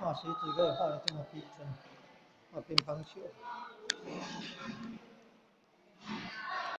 画鞋子可以画的这么逼真，画乒乓球。